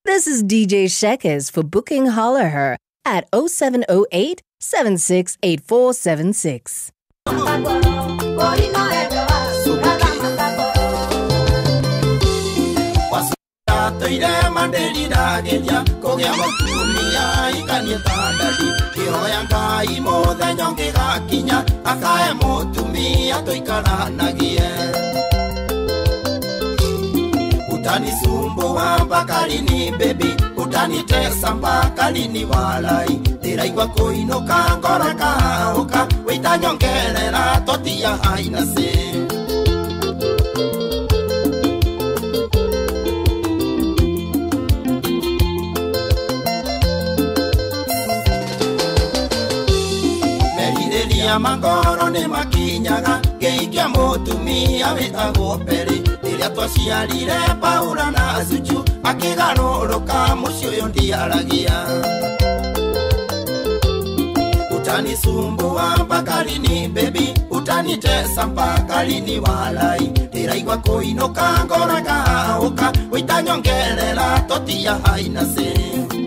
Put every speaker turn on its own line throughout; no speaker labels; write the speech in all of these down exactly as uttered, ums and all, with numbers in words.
This is D J Shekers. For booking, holler her at oh seven oh eight, seven six eight four seven six.
Toire mandeli da gelia kogia mokumia ikani tandali kiroya ngai mothe nyonge gakinya akae mutumia toikaranagie utani sumbo wa bakalini baby utani tesa bakalini walai tiraigwa koinoka ngora kaoka wita nyongerera totia haina se Mangoro ne makinyaga geikia mutumia witagwo peri iria twaciarire Paula na Zuchu akigarũrũka mucio yo ndiaragia utanisumbua bakalini baby utanitesa bakalini walai ndiraigwa kuinoka ngora kaoka witanyongerera totia haina se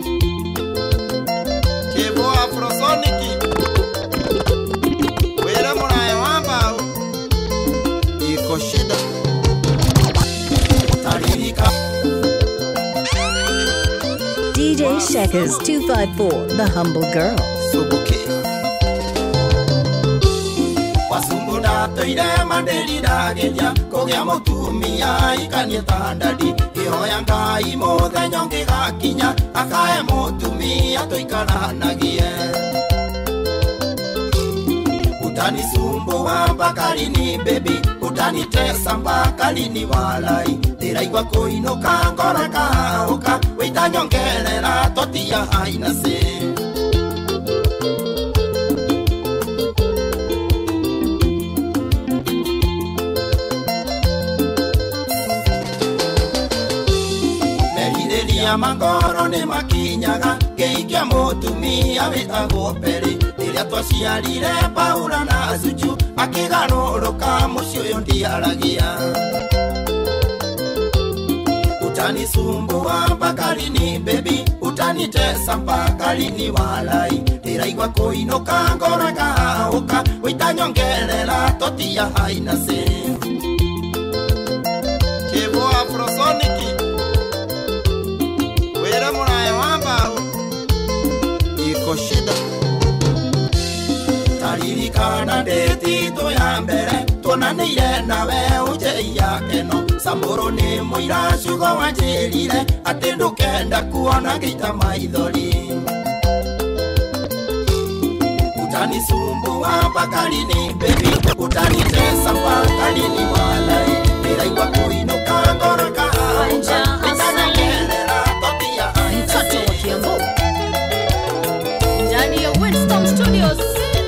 Kevo Afrosonic Shida
D J Shekers two five four, The Humble Girl.
Subuki Wasumbuda toire mandeli da gelia kogia motumia ikani tandali ihoya ngai mothe nyonge gakinya akae mutumia toikaranagie Utani sumbo wa bakalini baby Utani tesa bakalini walai tiraigwa koinoka ngora kaoka wita nyongerera totia haina se Merideria mangoro ne makinyaga geikia mutumia witagwo peri iria twaciarire Paula na Zuchu akigarũrũka mucio yo ndiaragia utanisumbua bakalini baby utanitesa bakalini walai ndiraigwa kuinoka ngora kaoka witanyongerera totia haina se Kevo Afrosonic wera murae wamba iko shida Taririkana ndeti to ya mbere tonanire nawe uje yakeno Samburu ni muira shugo wanjirire ati ndukenda kuona gita maithori Utanisumbua bakalini baby utanitesa bakalini walai ndiraigwa kuinoka ngora kaoka witanyongerera totia haina se
ndani ya Winston Studios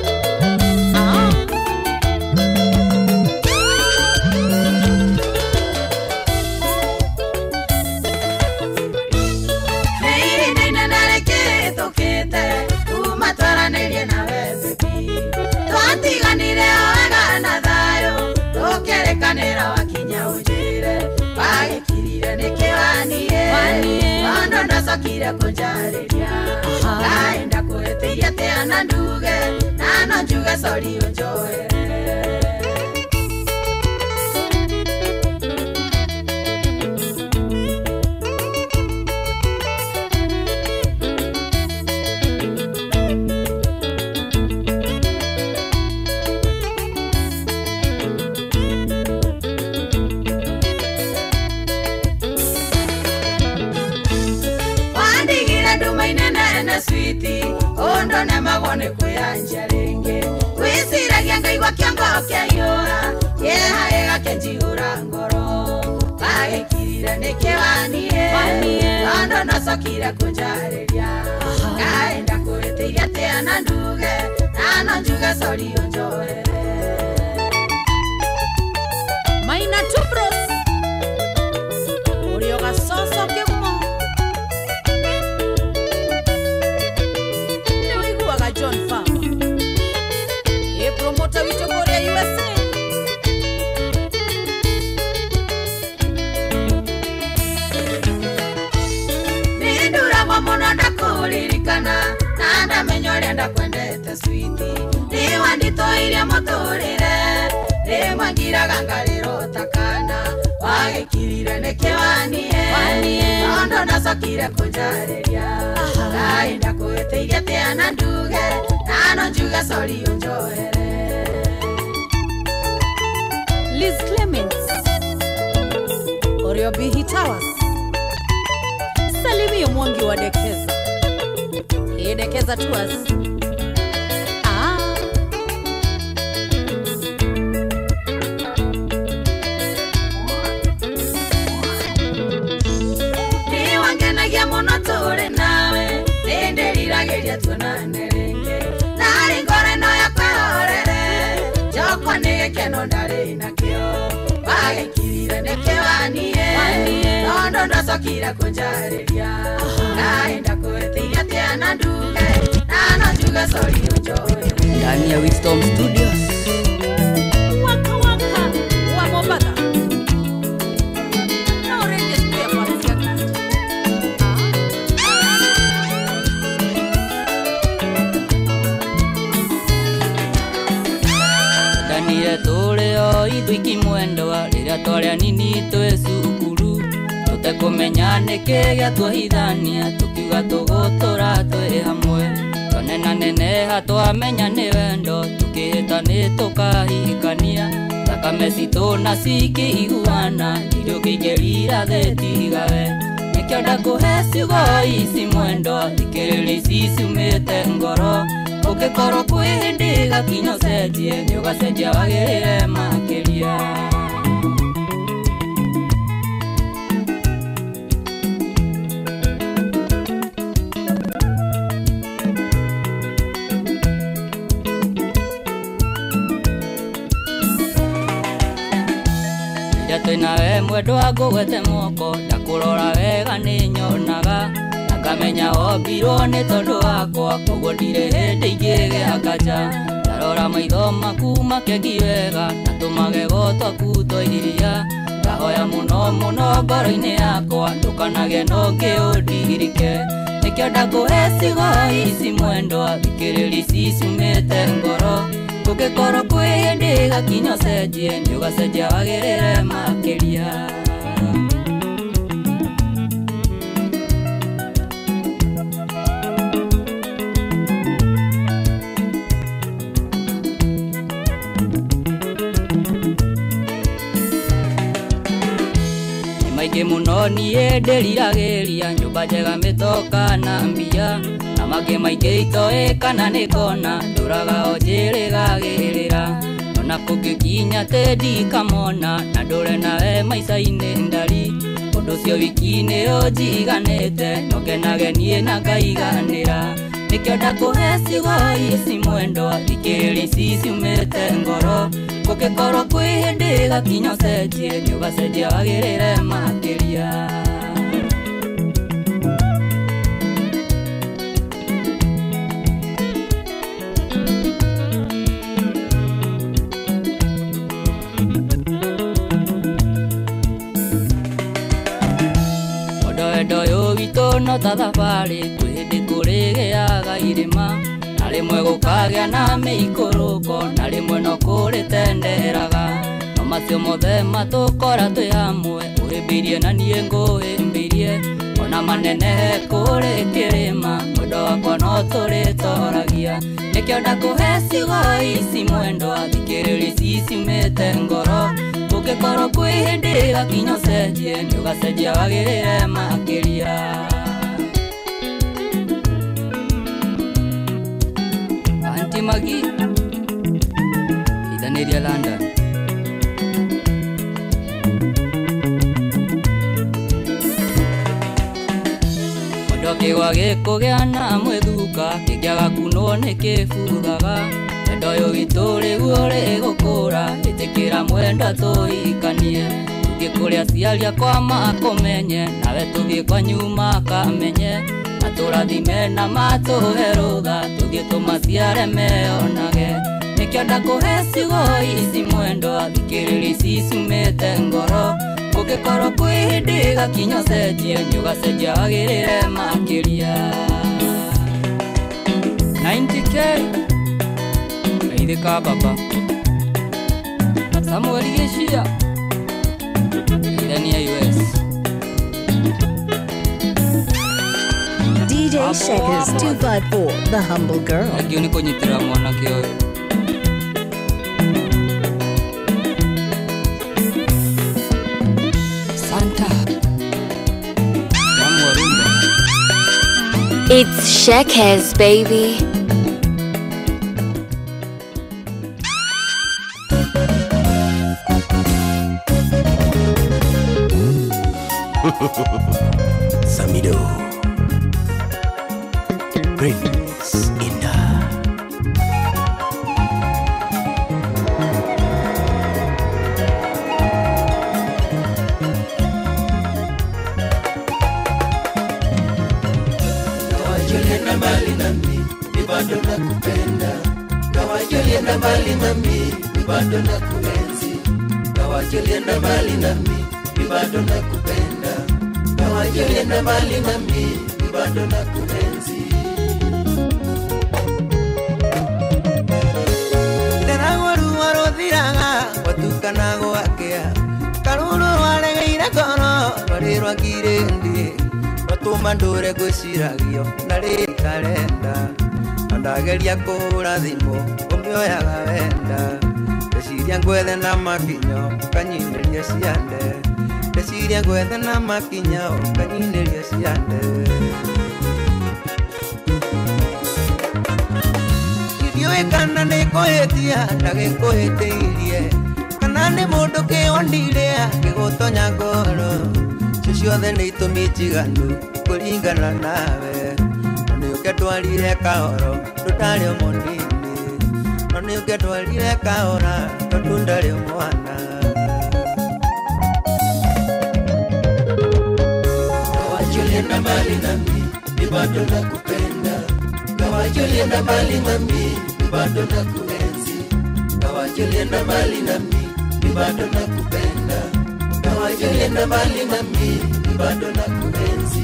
Kanera wakinya ujire bagikirire nikiwanie wano ndasokire kunjariria kaenda kuetiria teana nduge nano njuge sori unjoe Sweetie, ondo na magone kuyanja renge wisiragia ngai wa kiongo kiyora yeha ega kenjiura ngoro bagikirire nikiwanie ondo nasokire kunjariria kaenda kuetiria teana nduge nano njuge sori unjoe Maina Tubros Urioga soso kemo John Farmer, a promoter with Korea U S A. ngenda kwendete switi ni wandito iria muturire ni mwangiraga ngariro takana wagikirire ni kiwanie ondo nasokire kunjariria ndaenda kwiteithia tiana nduge nano njuge sorry unjohere. Liz Clements Oriobihi Towers Salimi Mwangi wa Dekeza Hii Dekeza Tours. Ah Ni wangenagia muno turi nawe Nindiriragiria tuonane ringi Nari ngore no ya kwerorere Jokwa ni gikeno ndari nakio Wagikirire ni kiwanie Nondo ndacokire kunjariria Ndaenda kwitiria tiana nduge Nano njuge sorry unjohere.
Ndani ya Wisdom Studios
Waka waka wa Mombasa No radio spare parts ya kati.
Danire tore o ithuiki mwendwa riria twaria nini twe cukuru tutekumenya niki giatwahithania tukiuga tugutura twi hamwe tonena neneha twamenya ni wendo tukihita ni tukahikania thakame citu na ciki iguana irio kigerira thetigawe nikio ndakuhe ciugo ici mwendwa thikiriri ici ciumite ngoro ukikoro kwi hindi gakinyo cenjie ni ugacenjia wagirire makiria. Twinawe mwendwa ngugwete moko ndakurora wega ni nyonaga akamenya ombirwo ni tondu wakwa koguo ndire hindi ingi giakaja ndarora maitho maku makegi wega natuma magego twaku twairiria ndahoya muno muno ngoro-ini yakwa ndukanage no ngiundirike nikio ndakuhe ciugo ici mwendwa thikiriri ici ciumite ngoro Ukikoro kwi hindi gakinyo cenjie ni ugacenjia wagirire makiria. Ni maingi muno nie ndiriragiria nyumba njega mitoka na mbia Amage maingi itoe kana nikona nduraga onjirigagirira ona kugikinya te ndikamona na ndure nawe maica-ini ndari undu cio wiki-ini unjiganite nokenage nie na ngaiganira nikio ndakuhe ciugo ici mwendwa thikiriri ici ciumite ngoro gugikorwo kwi hindi gakinyo cenjie ni ugacenjia wagirire makiria. Ndoyo wito no tathabari kwihindi kurigiaga irima na rimwe gukagia na miikuruko na rimwe no kuritenderaga no macio mothe matukora twi hamwe uhimbirie na nie nguhimbirie ona manenehe kuri kirima mwendo wakwa no turitoragia nikio ndakuhe ciugo ici mwendwa thikiriri ici ciumite ngoro Ukikoro kwi hindi gakinyo cenjie ni ugacenjia wagirire makiria. Auntie Maggie Idaniria London Odokiwa gikugia na mwithuka kigiaga kunwo ni kibuthaga Ndoyo gituri guore gukura itikira mwenda tuikanie tugikuria ciaria kwa makomenye nawe tuthie kwa nyuma kamenye aturathime na matuhe rutha tuthie tumaciare meonage nikio ndakuhe ciugo ici mwendwa thikiriri ici ciumite ngoro gugikorwo kwi hindi gakinyo cenjie ni ugacenjia wagirire makiria. ninety Kathirika baba Samuel Geshia ndani ya U S
D J Shekers two five four, the humble girl.
Agio niko nyitira mwana kio Santa Jamu Rumba.
It's Shekers, baby.
Samido Prince Inda Kawajulienda mbali nami, ni bado nakupenda. Kawajulienda mbali nami, ni bado nakuenzi. Kawajulienda mbali nami, ni bado nakupenda. Kawajulienda mbali nami, ni bado nakuenzi. Nderawaru warothiraga, watukana gwakea. Karuru waregeire kono, warirwa kirendi. Watuma ndure gwiciragio, na riri karenda. Ndageria kũhũra thimũ, ũmĩoyaga wenda. Ndeciria ngwethe na makinyo, ũkanyinĩria ciande. Ndeciria ngwethe na makinya, ũkanyinĩria ciande. Ithiũĩ kana nĩngũhĩtia, ndagĩkũhĩtĩirie. Kana nĩ mũndũ kĩonire, gĩgũtonya ngoro. Cio ciothe nĩ itũmi njiganu, kũringana nawe. Nĩũke twarire kahoro, tũtarĩ o mũnini. Na nĩũke twarire kahora, tondũ ndarĩ mwana. Kawajulienda mbali nami, ni bado nakupenda. Kawajulienda mbali nami, ni bado nakuenzi. Kawajulienda mbali nami, ni bado nakupenda. Kawajulienda mbali nami, ni bado nakuenzi.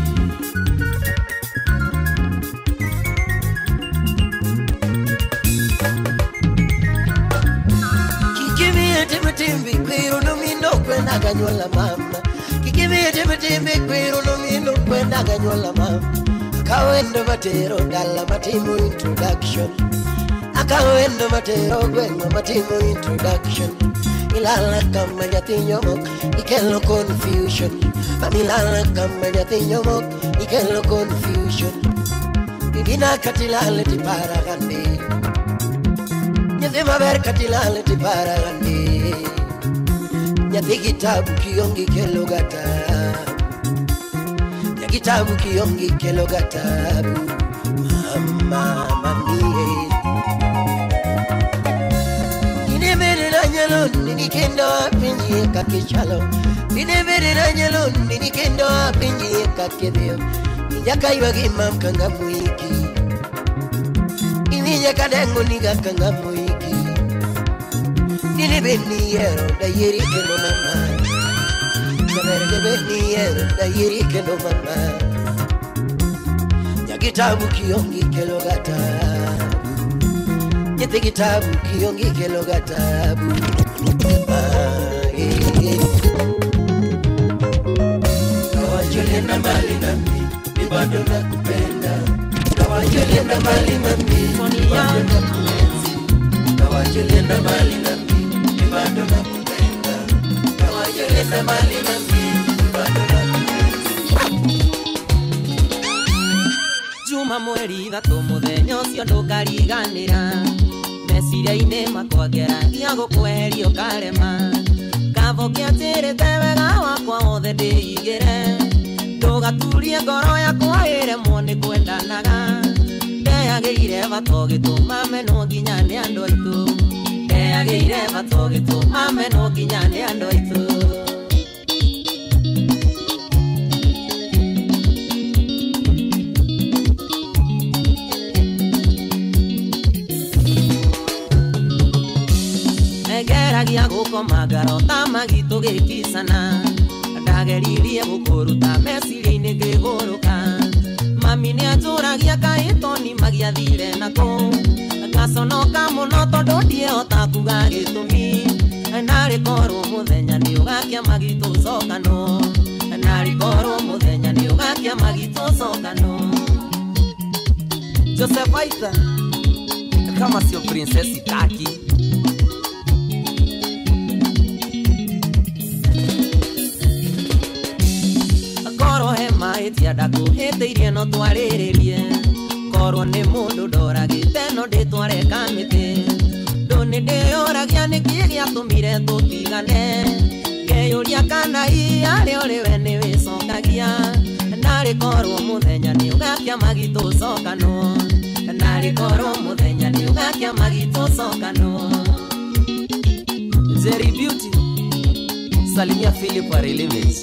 Timbi kwiru numino kwenda ganyola mama. Kikimi timbi timbi kwiru numino kwenda ganyola mama. Akawendo matero dala matimu introduction. Akawendo matero gwenga matimu introduction. Ilala kama jatinyo mok, ikelo confusion. Mamilala kama jatinyo mok, ikelo confusion. Bibina katilale tipara gandi. Nyazima ver katilale tipara gandi. Nyati kitabu kiongi kelo gatabu. Ya kitabu kiongi kelo gatabu. Mama mami. Nine mere na nyalon nini kendo apinji kakichalo. Nine mere na nyalon nini kendo apinji kakebeo. Nyaka iwagi mam kanga muiki. Ini nyaka dengo niga kanga muiki. Nini beniero da yeri que no mamá. Saber que beniero da yeri que no mamá. Ya kitabu kiongi que lo gatabu. Nyete kitabu kiongi que lo gatabu. Kawajulienda mbali nami, ni bado nakupenda. Kawajulienda mbali nami, ni bado nakuenzi. Kawajulienda mbali nami, bado nakupenda. Kawajulienda mbali nami, bado nakuenzi.
Juma mweri ithatũ mũthenya ũcio ndũkariganĩra. Meciria-inĩ makwa ngeragia gũkweheria ũkarema. Kabo kĩatĩrĩte wega wakwa wothe ndĩigĩre. Ndũgaturie ngoro yakwa ĩremwo nĩ kwendanaga. Ndeyagĩire bato gĩtũma menwo nginya nĩ andũ aitũ. Ndeyagĩire bato gĩtũma menwo nginya nĩ andũ aitũ. Ngeragia gũkoma ngarota magitũ gĩkicana. Ndageririe gũkũruta meciria-inĩ ngĩgũrũka. Mami nĩ atũragia kaĩ toni magiathire nako. ngaconoka muno tondu ndiehota kuga gitumi nari korwo muthenya ni ugakia magitu cokano nari korwo muthenya ni ugakia magitu cokano Joseph Aita kama sio princess Itaki korwo he mahĩtia ndakuhĩtĩirie no twarĩrĩrie korwo nĩ mũndũ ndoragĩte no ndĩtware kamĩtĩ ndũ nĩ ndĩyũragia nĩkĩ gĩatũmire tũtigane ngeyũria kana iarĩ ũrĩwe nĩ wĩcokagia narĩ korwo mũthenya nĩ ũgakia magitũ cokano narĩ korwo mũthenya nĩ ũgakia magitũ cokano Jerry Beauty Salimia Philip wa Limits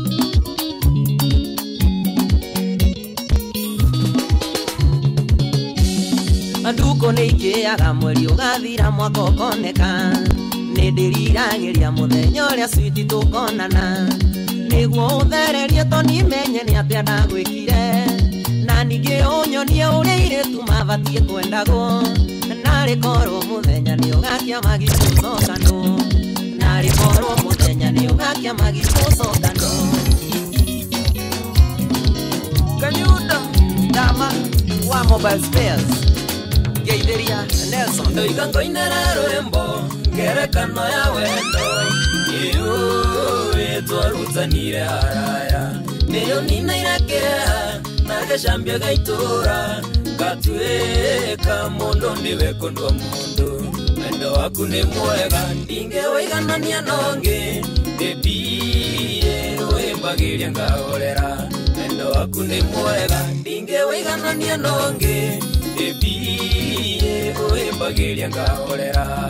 Anduko nĩ ikĩaga mweri ũgathira mwaka ũkoneka nĩ ndĩriragĩria mũthenya ũrĩa switi tũkonana nĩguo ũthererie toni menye nĩ atĩa ndagwĩkire na ningĩ ũnyonie ũrĩa airĩtu mabatiĩ kwendagwo narĩ korwo mũthenya nĩ ũgakia magitũ cokano narĩ korwo mũthenya nĩ ũgakia magitũ cokano Kanyuda Dama wa Mobile Spares Geideria Nelson
Ndoiga ngoinera rwembo ngerekano ya wendo Iyo twarutanire haraya Neyo nina irakea nageshambia gaitura Ngatueka mondo niwe kondwa mondo Wendo waku ni mwega ndinge waiganania nonge Baby wembagiria ngahorera Wendo waku ni mwega ndinge waiganania nonge Baby wembagiria ngahorera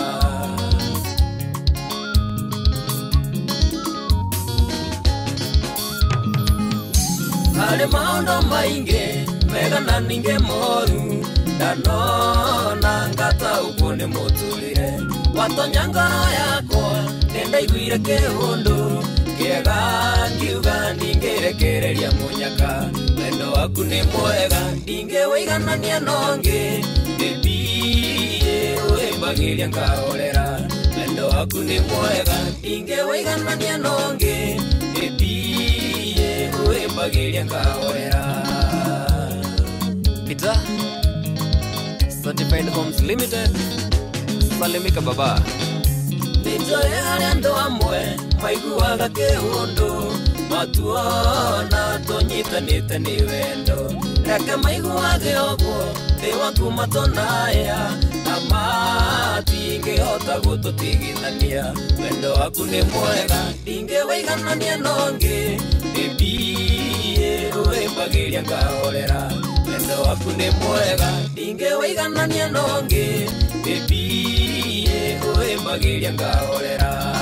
Hale maondo mainge mega na ninge moru Danona ngata ukone motulire Watonya ngoro yakwa nenda iguire kehundu Kiega ngiuga ndingerekereria munyaka Wendo waku ni mwega ndinge waiganania nonge Baby wembagiria ngahorera Wendo waku ni mwega ndinge waiganania nonge Baby wembagiria ngahorera
Pizza Certified Homes Limited Salimika baba
Nitoe harĩa andũ amwe maiguaga kĩhũndũ matuona tũnyitanĩte nĩ wendo reke maiguage ũguo thĩ waku matonaya na matingĩhota gũtũtigithania wendo waku nĩ mwega ndingĩwĩiganania nongĩ Baby wĩmbagĩria ngahorera wendo waku nĩ mwega ndingĩwĩiganania nongĩ Baby wĩmbagĩria ngahorera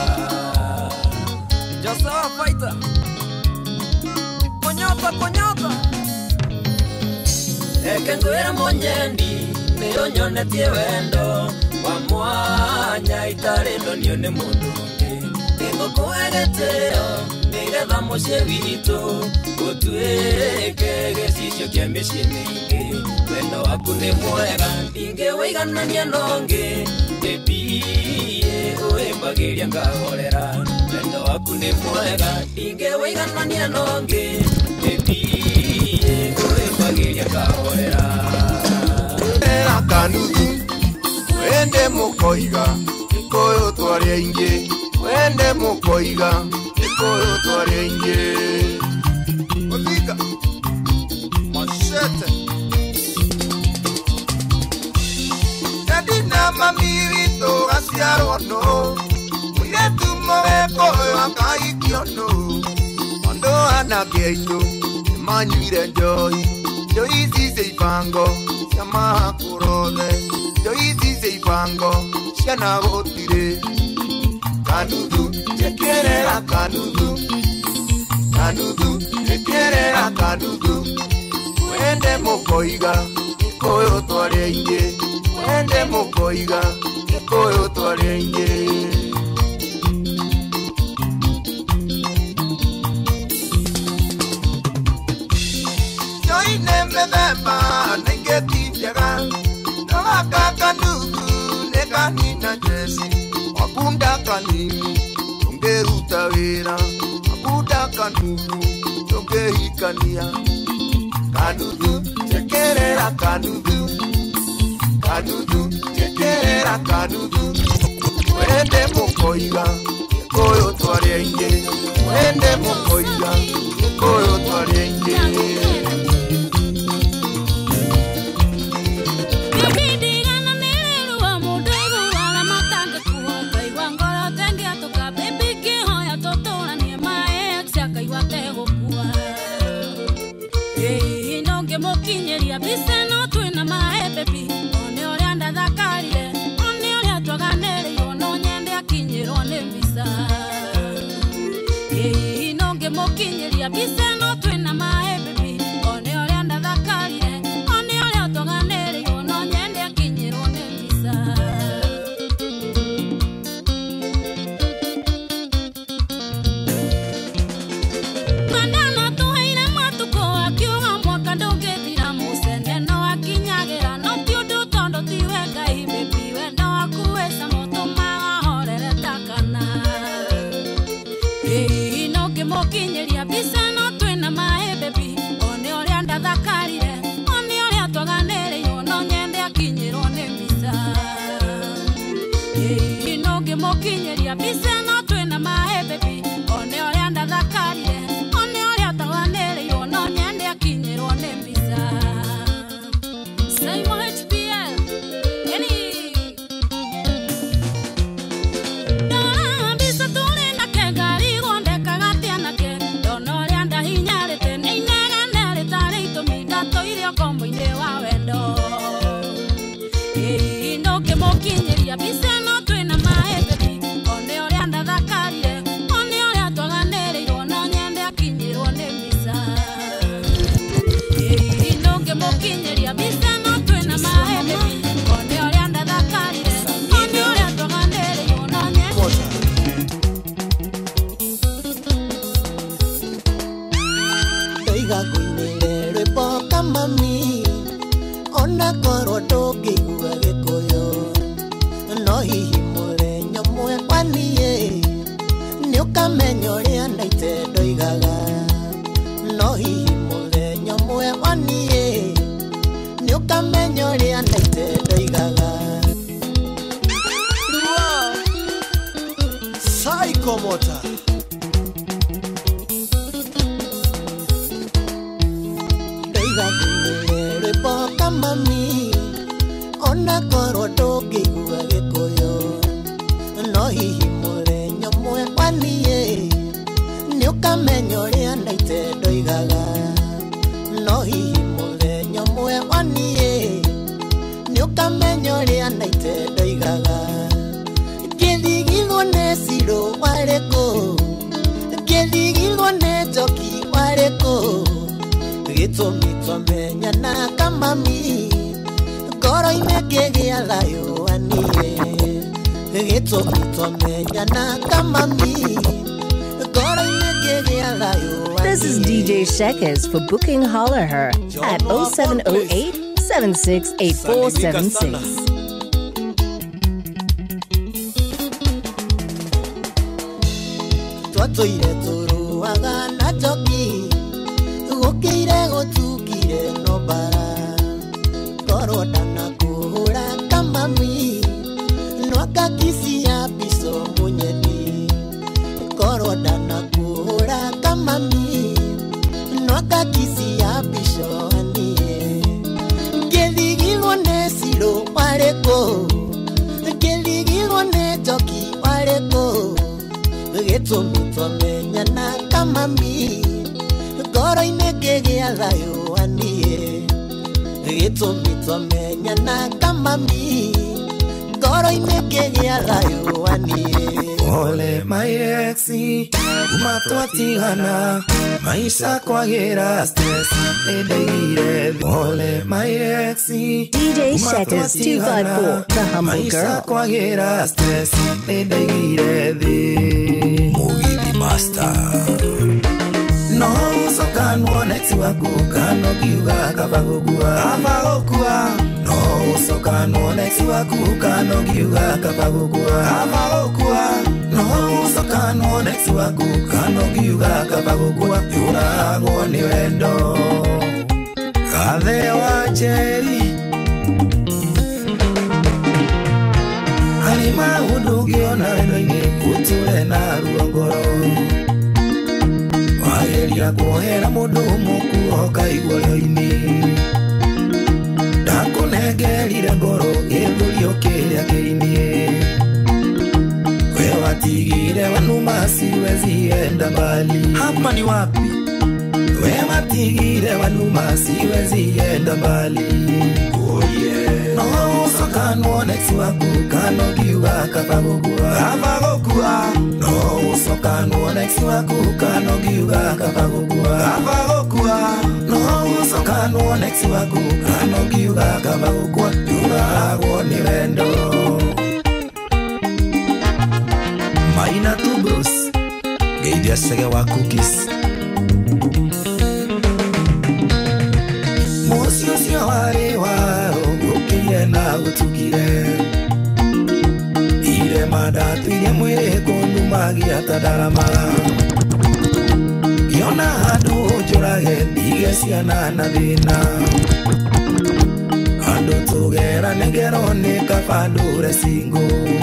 Joshua Fighter Konyota konyota
Eke ngwĩra mũnyendi nĩ ũnyonetie wendo wa mwanya itarĩ ndonio nĩ mũndũ ũngĩ nĩngũkũhe gĩtĩo nĩgetha mũciĩ witũ gũtuĩke gĩcicio kĩa mĩciĩ mĩingĩ wendo waku nĩ mwega ndingĩwĩiganania nongĩ Baby wĩmbagĩria ngahorera wendo waku nĩ mwega ndingĩwĩiganania nongĩ Baby wĩmbagĩria ngahorera
Era kanuthu wende mũkoiga ikoyo twarĩ aingĩ wende mũkoiga ikoyo twarĩ aingĩ Mũthinga Machete Daddy na mami witũ gaciarwo no mũirĩtu mũgĩkũyũ akaikio no andũ anake aitũ nĩmanyuire njohi njohi ici cia ibango cia mahakũrothe njohi ici cia ibango ciana gũtirĩ kanuthu njekerera kanuthu kanuthu njekerera kanuthu wende mũkoiga ikoyo twarĩ aingĩ wende mũkoiga ikoyo twarĩ aingĩ njohi nĩ mĩthemba na ingĩ ti njega no gaka
stress wakunda kanini tungeruta wira wakunda kanunu tungehikania kanunu chekerera kanunu kanunu chekerera kanunu wende mukoiga koyo tware inge wende mukoiga koyo tware inge
Mokinyeria biseno twina mae baby one ore anda thakarire one ore twaganere ono nyende akinyiro ne mbisa eh nonge mokinyeria biseno twina mae baby one ore anda thakarire one ore twaganere ono nyende akinyiro ne mbisa Mokinyeria biseno twina mae baby one ore anda thakarire one ore twaganere ono nyende akinyiro ne mbisa eh nonge mokinyeria biseno twina mae baby one ore anda thakarire one ore twaganere ono nyende akinyiro ne mbisa say mo H P L any combo ine wa wendo eh no ke mokinyeria biseno twina mae baby one ore anda thakarire one ore twaganere ono nyende akinyiro ne mbisa eh no ke mokinyeria biseno twina mae baby one ore anda thakarire one ore twaganere ono nyende
Daiga kuinere repoka mami ona koro dogi guage koyo no hihi more nyomwe kwaniye nyoka menyore anaite doigaga no hihi more nyomwe kwaniye nyoka menyore anaite doigaga
Psycho Motor
Repoka mami ona koro dogi guage koyo no hihi more nyomwe kwaniye nyoka menyore anaite doigaga no hihi more nyomwe kwaniye nyoka menyore anaite doigaga kedigilo ne siro wareko kedigilo ne joki wareko Gito mito menya na kamami Koro imekege alayo aniye Gito mito menya na kamami Koro imekege alayo aniye
This is D J Shekes for booking. Holler her at oh seven oh eight, seven six eight four seven six.
Tuato ire turu agana joki Ukire gotukire no bara Koro dana kuhura kamami No akakisi ya biso munyeni Koro dana kuhura kamami No akakisi ya biso anie Keligilo ne siro wareko Keligilo ne joki wareko Geto mito menya na kamami Koro imekege alayo anie Gito mito menya na kamami Koro imekege alayo anie
Ole my exi Umatoatigana Maisha kwa gira stress Edeire Ole my exi
D J Shekes two five four, the humble
Maisha
girl.
kwa gira stress Edeire Mugibi Master No usoka nuonex waku kano kiuga kabagugua kabagugua no usoka nuonex waku kano kiuga kabagugua kabagugua no usoka nuonex waku kano kiuga kabagugua yuragwo ni wendo Gathe wa Njeri Halima udugiona wendo-ini uture na ruongoro Wageria kuohera mundu muku okaigwo rĩo-ini Ndakunengerire ngoro gĩthũri ũkĩrĩa kĩrini We watigire wanuma siwezi enda mbali Hapa ni wapi? We watigire wanuma siwezi enda mbali Oh yeah No usoka nuonex waku kano kiuga kabagugua kabagugua No usoka nuonex waku kano kiuga kabagugua kabagugua No usoka nuonex waku kano kiuga kabagugua yuragwo ni wendo Maina tu bros Geidia sege wa cookies Musio sio wari waro Ukire na utukire Ire madatu ile mwere kondu magi atadarama Yona hadu ujurage Dige siana na dina Hadu tugera negero nika fadure singo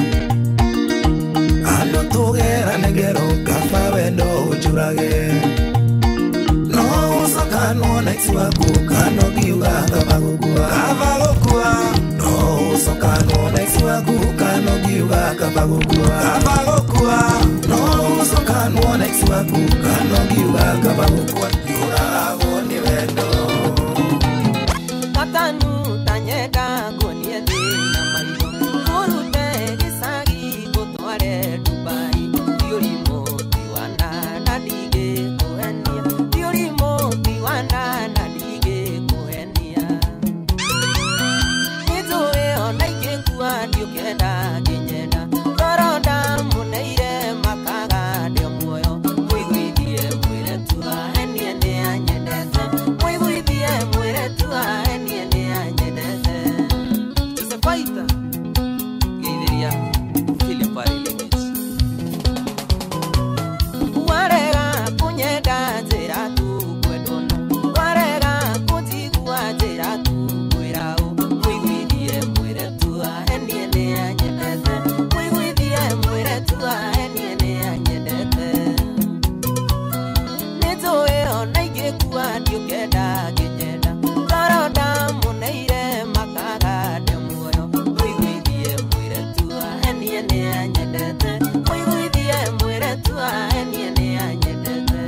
Hadu tugera negero kafa wendo ujurage No usoka nuonex waku kano kiuga kabagugua kabagugua No usoka nuonex waku kano kiuga kabagugua kabagugua No usoka nuonex waku kano kiuga kabagugua yuragwo ni wendo
Katanu tanyenda kuonie thina maitho Kurute gĩcagi gũtware Dubai Ndiũrimũ tiwana na ndigĩkũhenia Ndiũrimũ tiwana na ndigĩkũhenia Nĩtũĩ ona ingĩkua ndiũkenda ngĩnyenda Toro ndamuneire makaga ndĩ muoyo Mũiguithie mwĩre tu ahenie nĩ anyendete Mũiguithie mwĩre tu ahenie nĩ anyendete Tusefaita Geitheria Philip Arilimich Warega kunyenda njĩra tu kwendona Warega kũnjigua njĩra tu kwĩra ũ Mũiguithie mwĩre tu ahenie nĩ anyendete Mũiguithie mwĩre tu ahenie nĩ anyendete Nĩtũĩ ona ingĩkua ndiũkenda ngĩnyenda Toro ndamuneire makaga ndĩ muoyo Mũiguithie mwĩre tu ahenie nĩ anyendete Mũiguithie mwĩre tu ahenie nĩ anyendete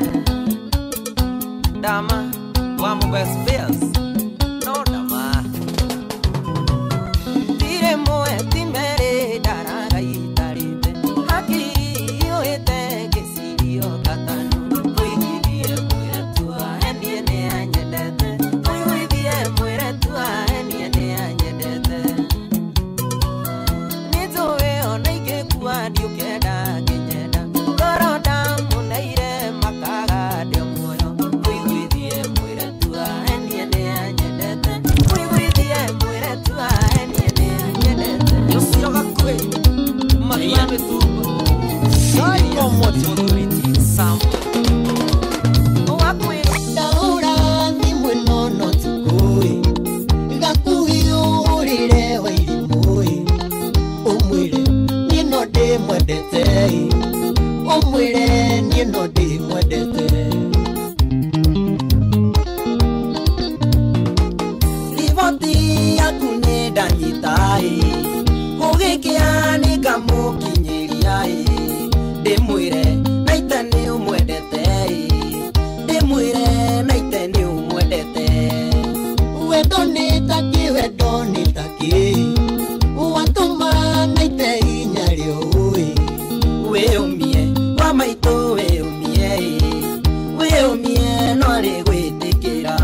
Dama wa Mubes Bears No dama Tire moe timere daraga itarite Hakiri yoete kesirio katanu Mũiguithie mwĩre tu ahenie nĩ anyendete Mũiguithie mwĩre tu ahenie nĩ anyendete Nĩtũĩ ona ingĩkua ndiũkenda ngĩnyenda Toro ndamuneire makaga ndĩ muoyo Mũiguithie mwĩre tu ahenie nĩ anyendete Mũiguithie mwĩre tu ahenie nĩ anyendete Yosiro gakwe Maria mĩtumba Saiko motoriti Sam
Ndaura thimũ ĩno no tukũĩ Gakuhiũrĩre wa irimũĩ Ũmwĩre niĩ no ndĩmwendete Ũmwĩre niĩ no ndĩmwendete Riboti yaku nĩ ndanyitaĩ Ũgĩkĩa nĩ ngamũkinyĩriaĩ Ndĩmwĩre na ite nĩ ũmwendete Ndĩmwĩre na ite nĩ ũmwendete Wendo nĩ takĩ wendo nĩ takĩ Watũma na ite hinya rĩũĩ Wĩyũmie wa maitũ wĩyũmie Wĩyũmie no rĩgwĩtĩkĩra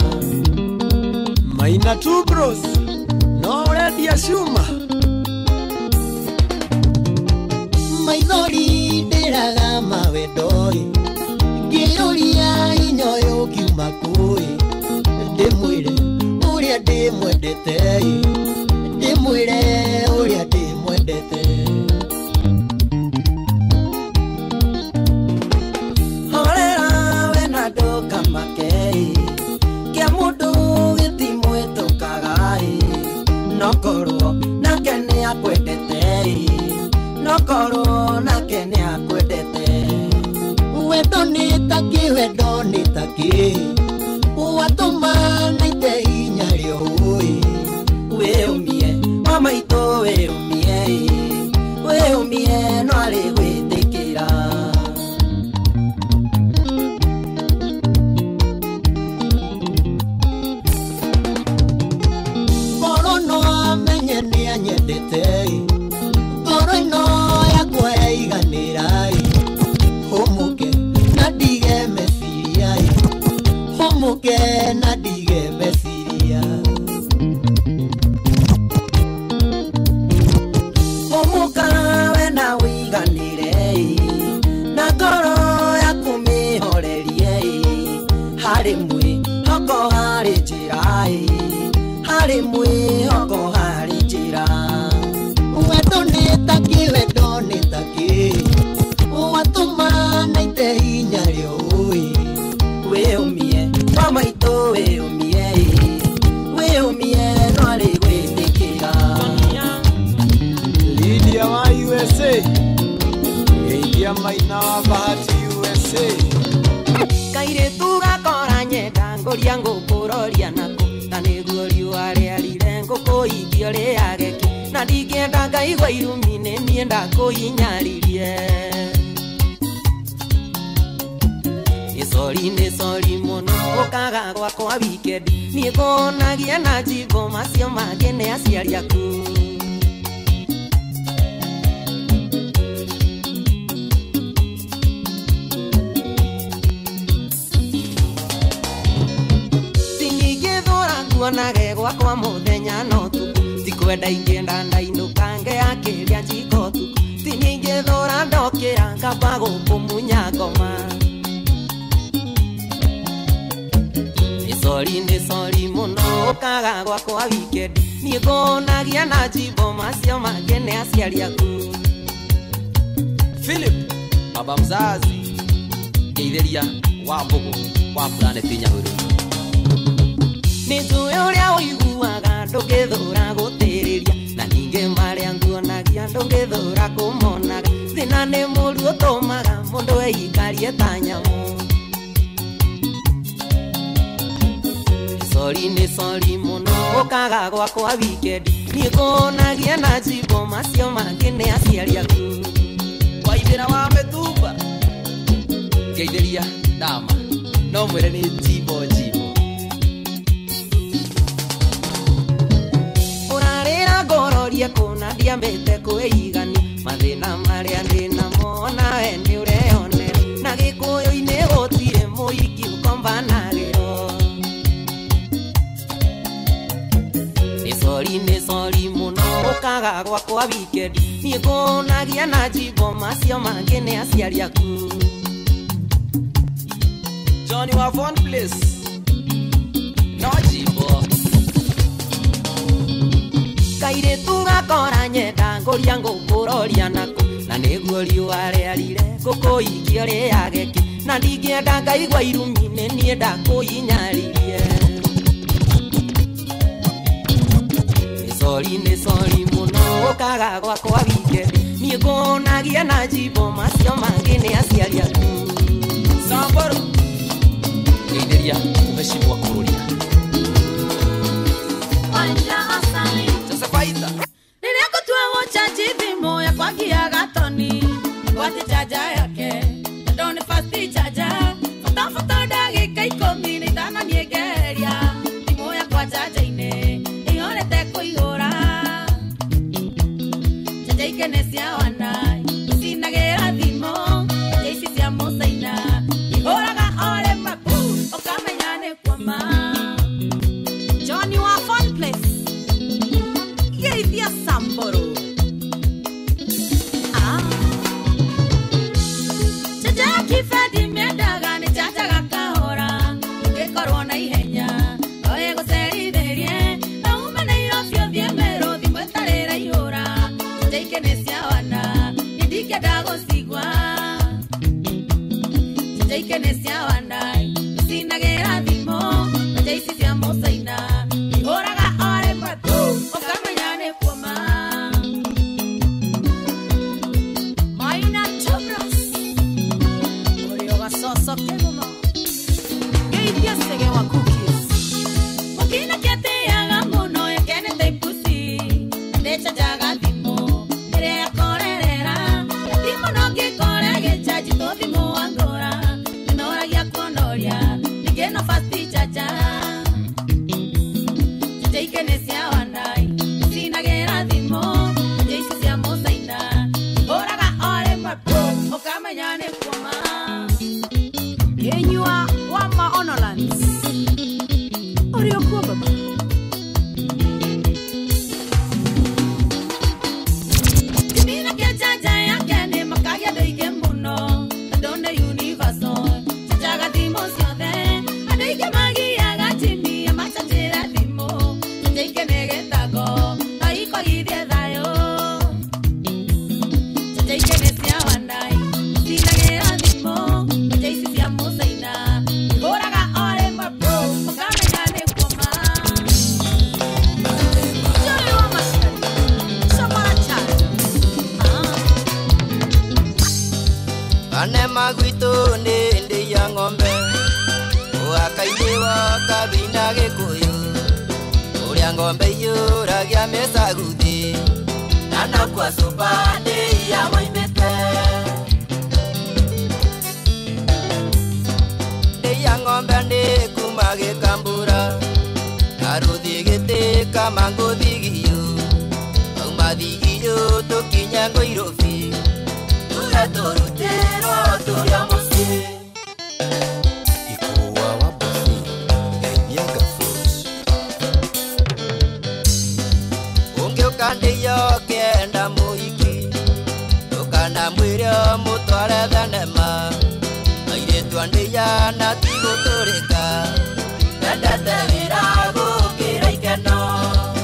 Maina tu bros No ũrendia cuma
Maithori ndĩraga mawendoi Ngĩyũria ndimwire uria ndimwendete ndimwire uria ndimwendete horera wena ndoka makei kia mundu gitimwitukaga nokorwo nake ni akwendete nokorwo nake ni akwendete wendo nitaki wendo nitaki watuma naite hinya rĩo wĩyũmie mama itũ wĩyũmie wĩyũmie no arĩ gwĩtĩkĩra ngoro no amenye nĩ anyendete ngoro ĩno yakwa yaiganĩra hũmũke na ndige meciria hũmũke na ndige meciria hũmũka we na wĩiganĩre na ngoro yaku mĩhorerie harĩ mwĩhoko harĩ njĩra harĩ mwĩhoko harĩ njĩra wendo nĩtaki wendo nĩtaki watũma naite hinya rĩo wĩyũmie mama itũ wĩyũmie wĩyũmie no arĩ gwĩtĩkĩra
Lydia wa U S A Geithia Maina wa Bahati U S A
kairĩtu gakora nyenda ngũria ngũkũroria nako na nĩguo riũa rĩarire ngũkũingio rĩageki na ndingĩenda ngaigua irumi nĩ niĩ ndakũhinyaririe Sorry nĩ sorry mũno ũkaga gwakwa weekend niĩ ngonagia na njimbo macio mangĩ nĩ aciari aku tiningĩthũra nguonage gwakwa mũthenya no tuku tikwenda ingĩenda ndainũka ngeyakĩria njiko tuku tiningĩthũra ndokĩra ngamba gũkũmunya ngoma Sorry nĩ sorry mũno ũkaga gwakwa weekend niĩ ngonagia na njimbo macio mangĩ nĩ aciari aku
Philip baba mzazi Geithĩria wa Mbogo wa Planet Nyahururu
nĩ njũĩ ũrĩa ũiguaga ndũngĩthũra gũtĩrĩria na ningĩ marĩa nguonagia ndũngĩthũra kũmonaga thĩna nĩ mũru ũtũmaga mũndũ eikarie ta nyamũ Sorry nĩ sorry mũno ũkaga gwakwa weekend niĩ ngonagia na njimbo macio mangĩ nĩ aciari aku
Waithĩra wa Mĩtumba Geithĩria Dama no mwĩre nĩ njimbo njimbo
ũrarĩra ngororie kũna ndiambĩte kwĩigania mathĩna marĩa ndĩ namo nawe nĩ ũreyonera na gĩkũyũ-inĩ gũtirĩ mũhiki ũkombanagĩrwo Sorry nĩ sorry mũno ũkaga gwakwa weekend niĩ ngonagia na njimbo macio mangĩ nĩ aciari aku
Johnny wa Von Place no njimbo
kairĩtu gakora nyenda ngũria ngũkũroria nako na nĩguo riũa rĩarire ngũkũingio rĩageki na ndingĩenda ngaigua irumi nĩ niĩ ndakũhinyaririe Sorry nĩ sorry mũno ũkaga gwakwa weekend niĩ ngonagia na njimbo macio mangĩ nĩ aciari aku
Samburu Geithĩria umeshibwa kururia
Wanja asali
Sasa faida
Nĩrĩa ngũtua gũchaji thimũ yakwa ngiaga toni gwate chaja yake ndo nĩ fast charger fata ndagĩka ikũmi na ithano nĩngeria thimũ yakwa chaja-inĩ ĩhorete kũihũra chaja ikene cia wana icinagĩra thimũ
uliokuwa baba.
Kimina kia chacha yake ni makagia doige muno. Donde universo, chachaga dimo siode. Adoige magia gatimi, amachachira dimo. Chachaike negetago, taiko idie dayo. Chachaike nesia wandai, sinagera dimo. Chachaisi sia musaina, goraga ore mabro, mokame gane koma. Jole wa maskari, samara chacho.
Ane magwito nende ya ng'ombe Uakaidewa kabina gikuyu Uria ng'ombe yuragia mesaguthi Nana kwa sopa ndi ya moimete Ndi ya ng'ombe ndi kuma gikambura Naruthi giti kama nguthi giyu Aumathi giyu tukinya Nairobi Torutero turia musi Ikuwa wa bosi Enyaga fruits Unge ukande yo kenda muiki Tukana mwirio mutware thanema Aire tuande ya na tigo turika Endete wira gukira ikeno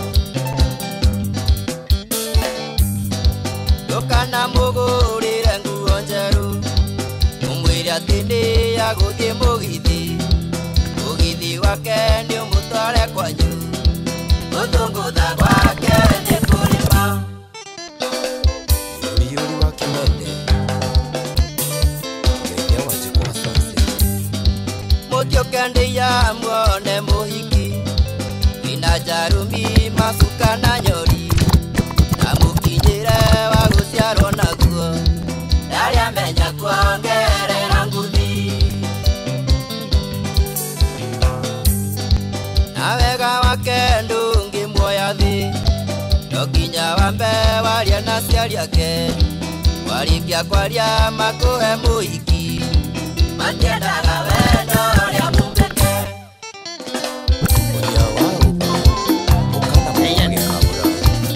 Tukana mugurire nguo njeru Umwire atindi ya guthie mugithi Mugithi wake ni umutware kwanyu Uthungutha gwake ni kurima Yuri wa Kimende Ngeithia wanjikwa sase Mutioke ndi ya muone muhiki Ina jarumi masuka na nyori Na mukinyire wa guciarwo naguo Daria menya kuongerera nguthi Na wega wake ndungi muoya thi No nginya wambe waria na ciari ake Warikia kwaria makuhe muhiki Matiendaga wendo uria mumbete Muria wa uba Ukana mwagera kabura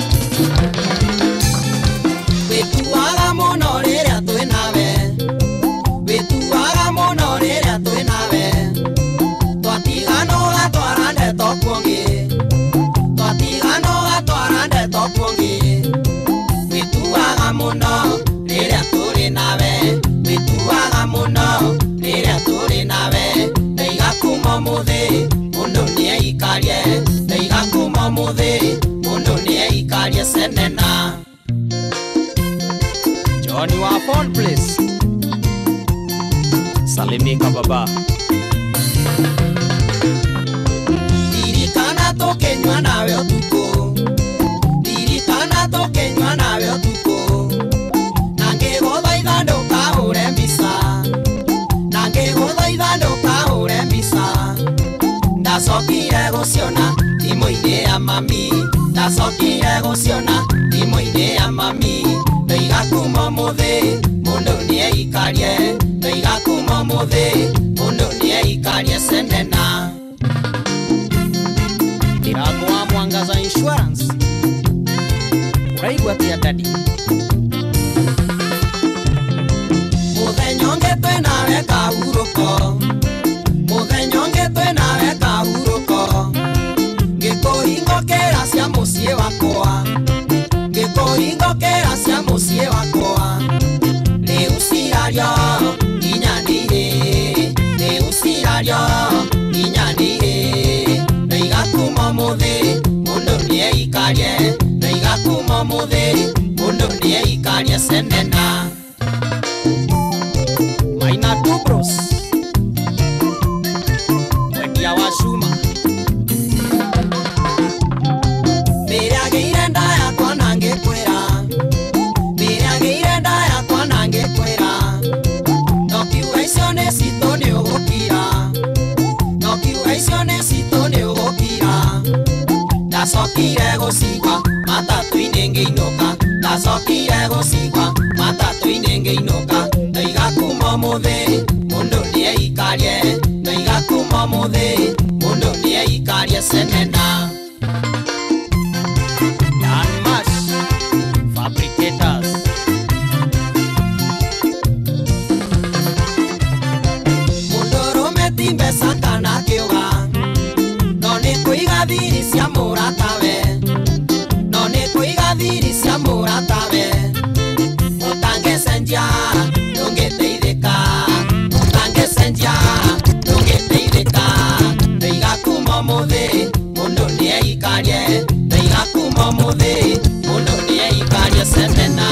Wituaga muno riria twi nawe Wituaga muno riria twi nawe Twatiganoga twara ndeto kuongi Twatiganoga twara ndeto kuongi Wituaga muno riria turi nawe Wituaga muno riria turi nawe Ndaiga kuma muthi mundu nieikarie Ndaiga kuma muthi mundu nieikarie senena
Johnny wa Phone Place Salimika baba
Dirikana tokenywa nawe otuko Dirikana tokenywa nawe otuko Nange gotha ithando kahure mbisa Nange gotha ithando kahure mbisa Ndacokire guciona thimo-ini ya mami Ndacokire guciona thimo-ini ya mami Ndaiga kuma muthi mundu nieikarie Ndaiga kuma muthi mundu nieikarie senena
Irago wa Mwangaza Insurance Uraigua tia dadi
Muthenyonge twe nawe kahuruko Muthenyonge twe nawe kahuruko Ngikuhingokera cia muciĩ wakwa Ngikuhingokera cia muciĩ wakwa Rĩu cirario inyanĩire Rĩu cirario inyanĩire Ndaiga kuma muthi mundu nieikarie Ndaiga kuma muthi mundu nieikarie senena
Maina Dubros Wendia wa Shuma
Mĩrĩagĩire nda yakwa na ngĩkwĩra Mĩrĩagĩire nda yakwa na ngĩkwĩra No kiuga icio nĩ citũ nĩ ũgũkira No kiuga icio nĩ citũ nĩ ũgũkira Ndacokire gũcigua matatũ-inĩ ngĩinũka Ndacokire gũcigua matatũ-inĩ ngĩinũka Ndaiga kuma mũthĩ mundu nieikarie Ndaiga kuma mũthĩ mundu nieikarie ikarie senena.
Danmas Fabricators.
Mundurume ti mbeca kana kiuga, no ni kuiga thiri cia muratawe, no ni kuiga thiri cia muratawe. Utangecenjia ndungiteithika, utangecenjia ndungiteithika. Ndaiga kuma muthi mundu ni eikarie, ndaiga kuma muthi mundu ni eikarie senena.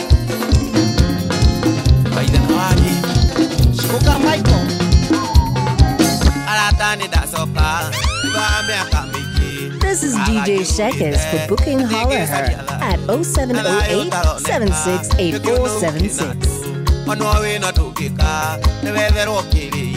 Baida wagi Shuka Michael Aratani dasoka Ibame akamiki.
This is D J Shekes for booking Holler Her at oh seven oh eight, seven six eight four seven six.
Onowe na tukika Nevevero kiri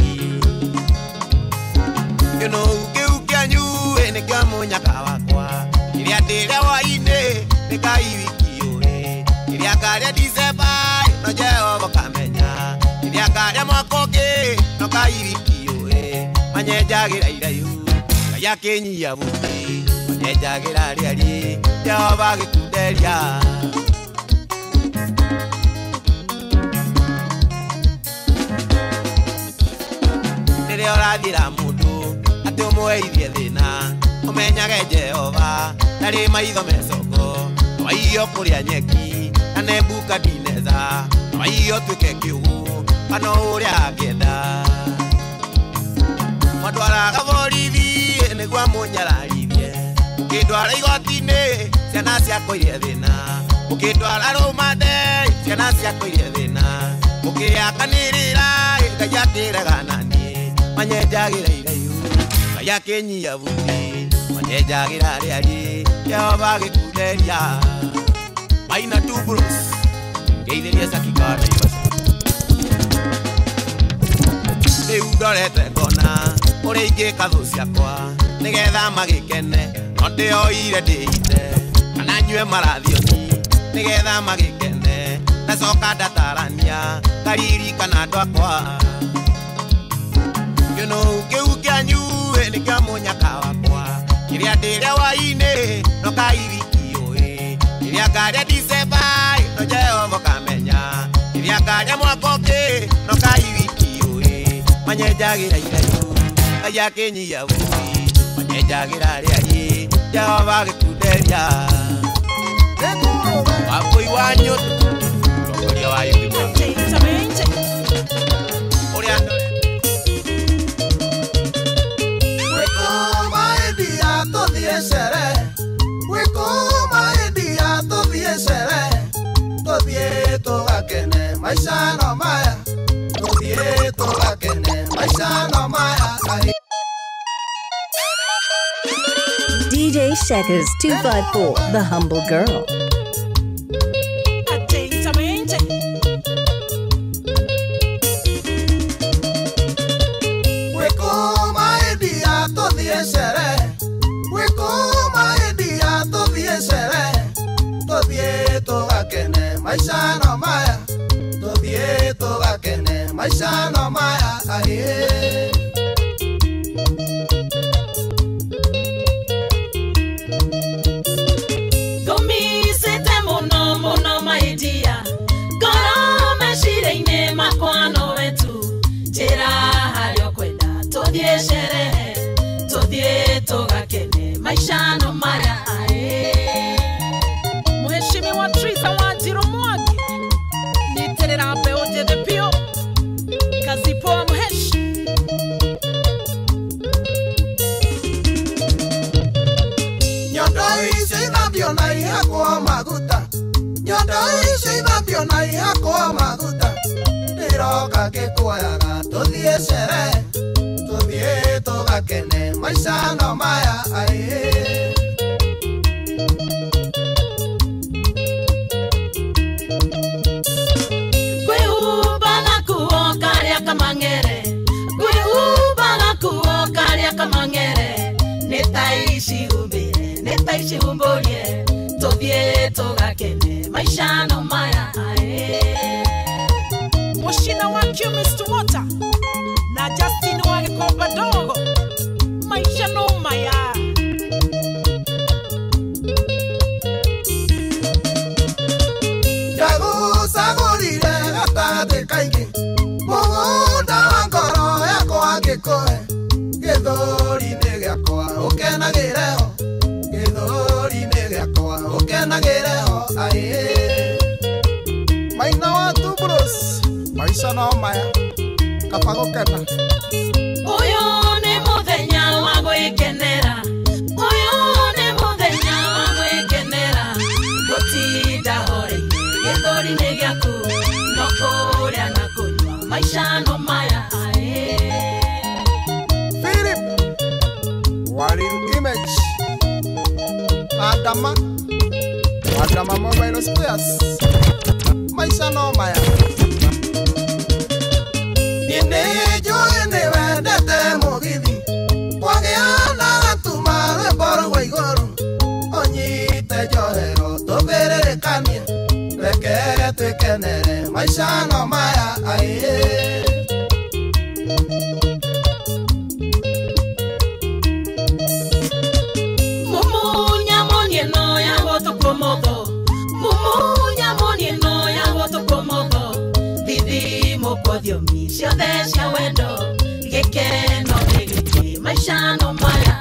You know uke uke anyu Nika munya kawakwa Iria tere wa ine Nika iwiki yore Iria kare disebai No Jehova kamenya Iria kare mwakoke No ka iwiki yore Manye jagira irayu Kaya kenyi ya buki Manye jagira riari Jehova gikuderia Nere orathira mundu ati umweithie thina umenyage Jehova nari maitho mecoko waiyo kuria nyeki na Nebukadineza waiyo tuke kiugu kana uria angenda matwaraga borithi niguo munyararithie ukindwara igoti-ini ciana ciakwa irie thina ukindwara rumande ciana ciakwa irie thina ukiakanirira Ngai akiraga nani manyenjagira iraihu Ngai akinyia buti manyenjagira riari Jehova gikuderia Maina two bros ngeithiria sakikana ibasa riu ndorete ngona uria ingika thu ciakwa nigetha magikene no ndioire ndiite kana nyue marathioni nigetha magikene ndacoka ndatarania ngaririkana andu akwa You know kiu kianyu nikia munyaka wakwa kiria ndiria waine no kairiki oi kiria ngaria disebai no Jehova kamenya kiria ngaria mwakoke no kairiki oi manyenjagira iraihu Ngai akinyia buti manyenjagira riari Jehova gikuderia Wapoi wanyu Rokoria wa yuthi Uria ndore
Maisha no maya, tuthie tugakene. Maisha no maya.
D J Shekes two five four, The Humble Girl.
Wekoma edia tuthie sere, wekoma edia tuthie sere, tuthie tugakene. Maisha no maya. Tuthie tugakene. Maisha no maya. Aye.
Gomisete muno muno maidia Goro meshire-ine makwano wetu Jira hario kwenda tuthie sherehe Tuthie tugakene. Maisha no maya. Ae Mheshimiwa Trisa Wanjiru Mwangi Niterera mbeo njethe pio Kazi poa mheshi
Nyondo ici thambio na ihakwo maguta. Nyondo ici thambio na ihakwo maguta. Ndiroka ngikuoyaga tuthie sherehe, tuthie tugakene. Maisha no maya. Aye.
Kamangere Gui uba na kuo karia kamangere Netaishi ubire, netaishi umborie Tuthie tugakene. Maisha no maya. Ae
Moshina wa Q Mister Water na Justin wa Koba Dogo. Maisha no maya.
magokena
uyu ni muthenya wa gwikenera uyu ni muthenya wa gwikenera gutinda horeire githuri-ini giaku no kuria na kunywa maisha no maya
Philip Waril Image Adama Adama Mobile Spares maisha no maya
Nine joe ne wendete mugithi Wagiana gatuma rwimbo rwa iguru Onyite njohero tugererekanie Reke twikenere maisha no maya aye
Mumunya monieno ya goto komodo Mumunya monieno ya goto komodo Didi mokodio misio desha wendo Gekeno negiti maisha no maya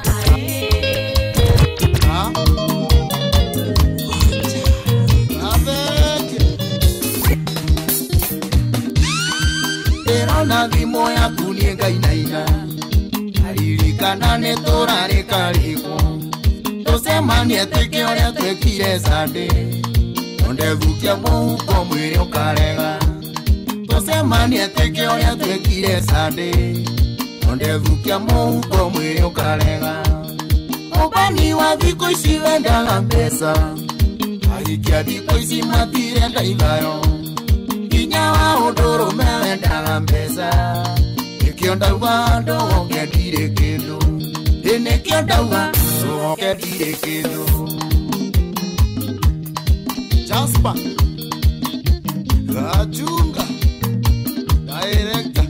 Na thimo yaku nĩ ngainaina aririkana nĩ tũrarĩka rĩko tũcemanie twĩke ũrĩa twĩkire Sunday ondevukia mũhuko mwĩrĩ ũkarega tũcemanie twĩke ũrĩa twĩkire Sunday ondevukia mũhuko mwĩrĩ ũkarega ũbani wa thikũ ici wendaga mbeca ahikia thikũ ici matirenda ithayo Nyawa odoro mewenda mbeza Nikionda wando wonge dire kendo Nikionda wando wonge dire kendo Jasper Rajunga Director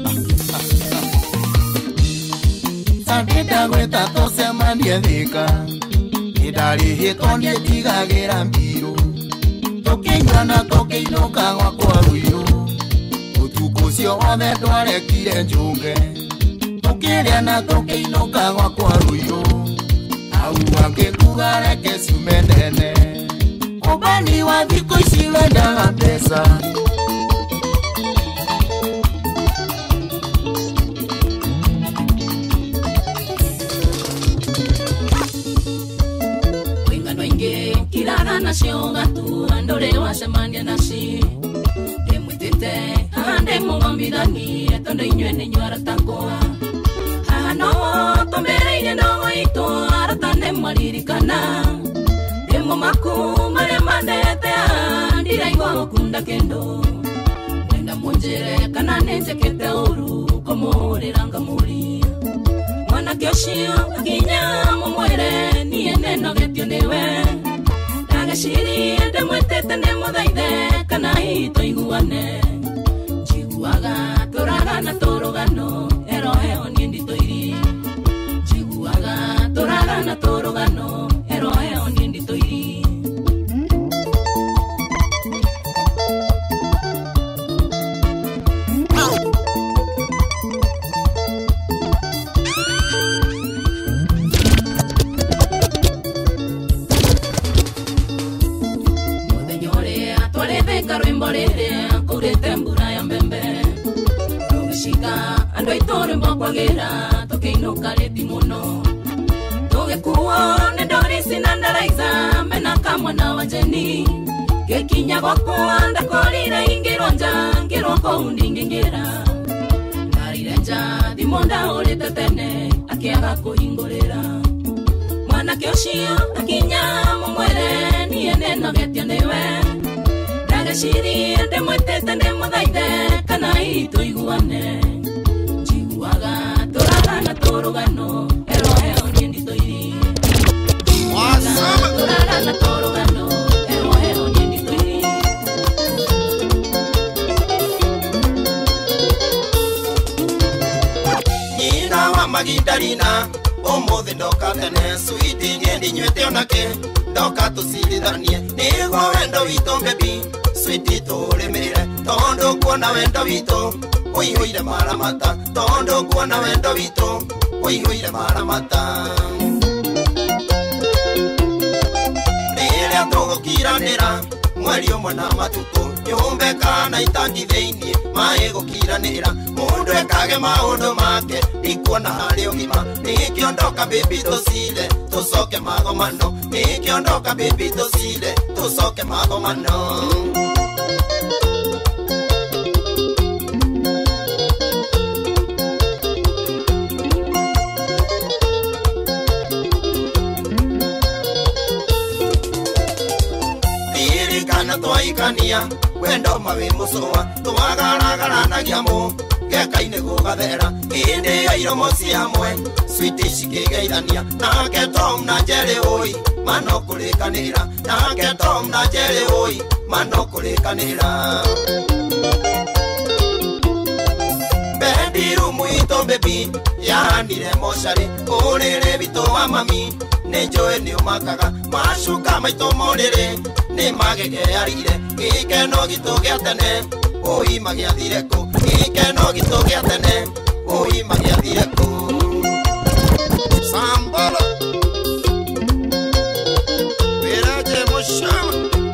Sandita gweta tose manie thika Nidari hito nietigagira mbiru Tukinyana tukiinuka gwakwa ruiru Utuku ucio wothe ndwarekire njunge Tukiria na tukiinuka gwakwa ruiru Au angikuga reke ciume nene Ubani wa thikũ ici wendaga mbeca Kirara na cio gatura ndore wacemania naci ndimwitite haha ndimugombithanie tondu inyue ni inyue arata akwa haha no tumbereire ndogo itu arata ndimaririkana ndimumaku maria mandete ndiraigua gukunda kendo mwenda munjire kana ninjikite uru kumurira ngamuria mwanake ucio akinya mumwire nie ninogetio niwe Shiri ende mwetete ne muthaithe kana hito iguane Njiguaga turagana turugano eroheo nie ndito iri Njiguaga turagana turugano eroheo nie ndito iri Kurete mbura ya mbembe Tugishika ando itore mbakwagira Tukiinuka reti muno Tugikuo nendori sinandaraiza Mena kamwana wa jeni Gekinya gwakwa ndakorire ingirwo nja Ngirwo koundi ngingira Ndarire nja thimonda urite tene Akiaga kuhingurira Mwanake ucio akinya mumwere Niye nenogetio niwe Shiri ende mwetete ne muthaithe kana hito iguane Njiguaga turagana turugano eroheo nie ndito iri Turagana turugano eroheo nie ndito iri Nina wa magidarina Omothi ndoka tene Sweetie nyendi nywete onake Ndoka tucirithanie Niguo wendo witũ baby Sweetie turemerere Tondo kuona wendo witũ Uihuire maramata Tondo kuona wendo witũ Uihuire maramata Rĩrĩa tũgũkiranĩra mweri umwe na matuko nyumbe kana itangi thiini mai gukiranira mundu ekage maundu make ikuona hari ugima nikiondoka baby tusile tusoke magomano nikiondoka baby tusile tusoke magomano. Twaikania wendo mawi musoa twagaragaragia mu gekaine gugathera indi ya iromo ciamwe switi cikigeithania nake Tom na Jerry oi mano kurikanira nake Tom na Jerry oi mano kurikanira bendi rumu ito baby yanire moshari urire bito wa mami nejoe ni umakaga mashuka maito morere ni magege arire ikeno gituge atene oi magia direko ikeno gituge atene oi magia direko sambala veraje moshama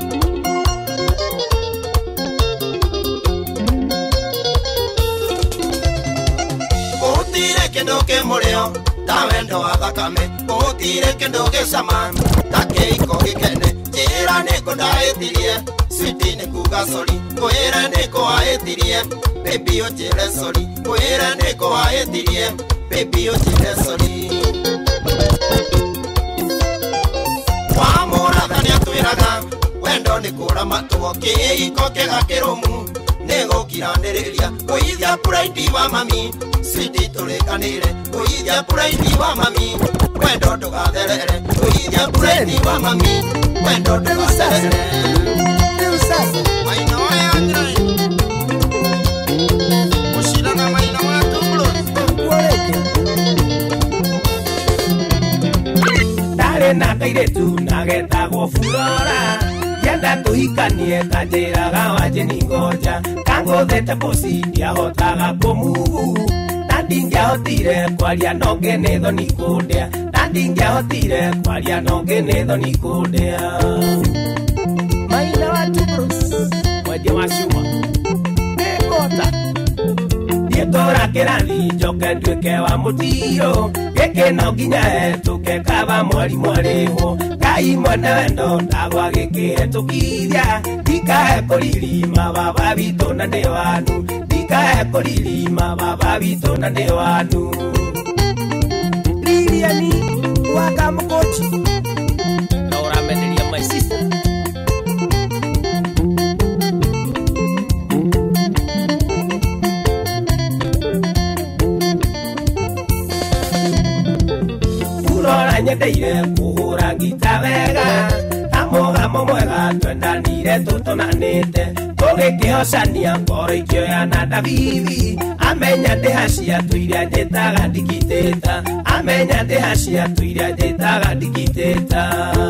utire kendo ke moreo tawendo athakame utire kendo ke saman takeiko gikene jira neko daetirie switi ne kuga sori koera neko aetirie baby o jere sori koera neko aetirie baby o jere sori wa mora dania tuiraga wendo ne kura matuo keiko kegakeromu nego kirandiriria koithia pride wa mami switi tulekanire koithia pride wa mami wendo ndugatherere koithia pride wa mami wendo ndugatherere maina wa yandrai mushirana maina wa tumlo
tare na kairetu nagetagwo Flora yenda tuhikanie kanjiraga wajeni ngoja kangothete bosi ndiahotaga kumugu ndingĩahotire kwaria no ngene thoni kũndĩa na ndingĩahotire kwaria no ngene thoni kũndĩa maina wa Bruce mwendia wa cuma nĩngota ndiĩtũra kĩrathi njoke nduĩke wa mũtiro gĩkĩ no nginya hetũke kaba mwari mwarĩhwo Ngai mwene wendo ndagwa gĩkĩhetũkithia ndikahe kũririma baba witũ na ndĩ wanu ndikahe kũririma baba witũ na ndĩ wanu Liliani waka mũkũnji na ũramenderia my sister Flora nyendeire kũhũra ngita wega na mũgamo mwega twendanire tũtũnanĩte tũgĩkĩhocania ngoro ikĩoya na Davithi amenya ndĩha ciatũ iria njĩtaga ndikitĩta amenya ndĩha ciatũ iria njĩtaga ndikitĩta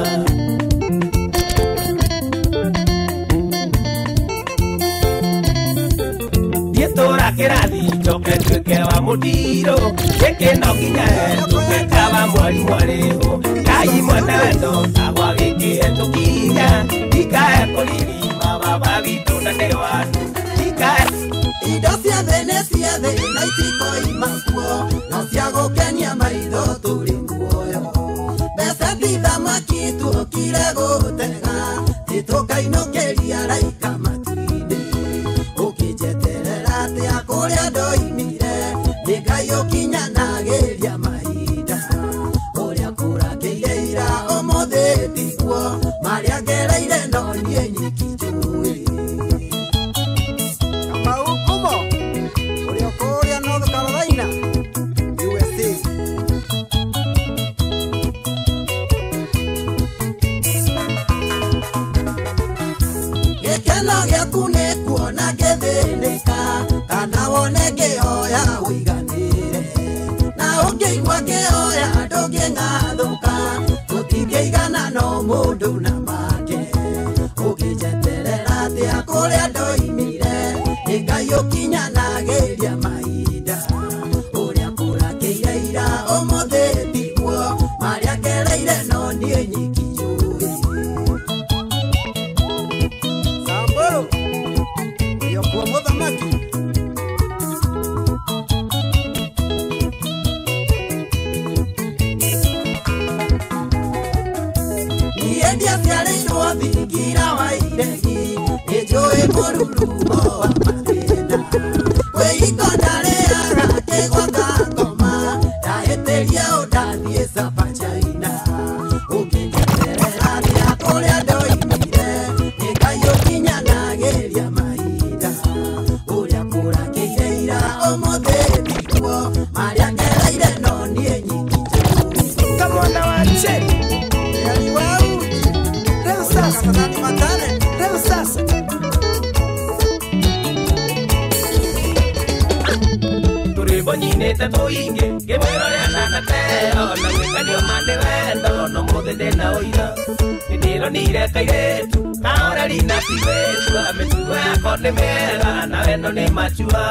ndiĩtũra kĩrathi njoke nduĩke wa mũtiro gĩkĩ no nginya hetũke kaba mwari mwarĩhwo Ngai mwene wendo ndagwa gĩkĩhetũkithia ndikahe kũririma baba witũ na ndĩ wanu ndikahe
indo ciothe nĩ ciothe na itikoima kuo no cia gũkenia maitho tũrĩ muoyo mbeca ti thamaki tuokire gũtega tũkainũkĩria raika matu-inĩ ũkĩnjeterera atĩa kũrĩa ndoimire nĩ Ngai ũkinyanagĩria mahinda ũrĩa kũrakĩire ira ũmũthĩ tiguo marĩa ngereire no niĩ nyiki njũĩ Kamau Kumo ũrĩa kũrĩa North Carolina U S A gĩkeno gĩaku nĩ kuona ngĩthĩnĩka kana wone ngĩhoya ũiganĩre na ũngĩigua ngĩhoya ndũngĩng'athũka gũtingĩigana no mũndũ na make ũkĩnjeterera atĩa kũrĩa ndoimire nĩ Ngai ũkinyanagĩria mahinda ũrĩa kũrakĩire ira ũmũthĩ tiguo marĩa ngereire no niĩ nyiki njũĩ ciarĩirwo thingira wa iregi nĩnjũĩ mũrurumo wa mathĩna kwĩhingo ndarĩaga kĩgwaka ngoma ndahĩtĩria ũndathiĩ cabacaina ũngĩnjeterera nĩa kũrĩa ndoimire nĩ Ngai ũkinyanagĩria mahinda ũrĩa kũrakĩire ira ũmũthĩ thikwo marĩa ngereire no niĩ nyingĩte
kamwana wa cheri yali wa uji leo sasa nani matane leo sasa
Bonyinete toinge gemero ya nana teo na ngekanyo mane wendo no mudende na oira ndiro nire kairetu ahora lina tiwetu ametuwa kone mera na wendo ni machua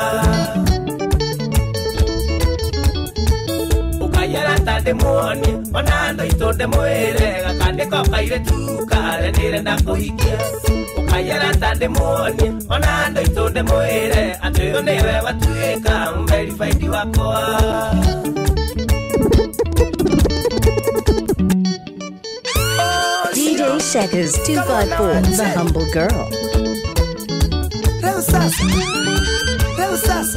ukayara tande muoni onando itonde mwere gakande ko kairetu kare nire na kuhikia ukayara tande muoni onando itonde mwere atyo niwe watuika verified wako
D J Shekers two five four, The Humble Girl.
leo sasa leo sasa